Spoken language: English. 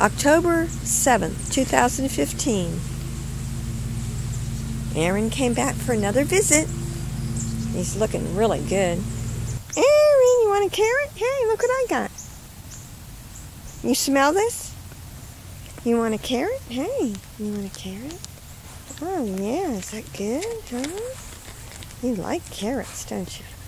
October 7th, 2015. Aaron came back for another visit. He's looking really good. Aaron, you want a carrot? Hey, look what I got. You smell this? You want a carrot? Hey, you want a carrot? Oh, yeah, is that good, huh? You like carrots, don't you?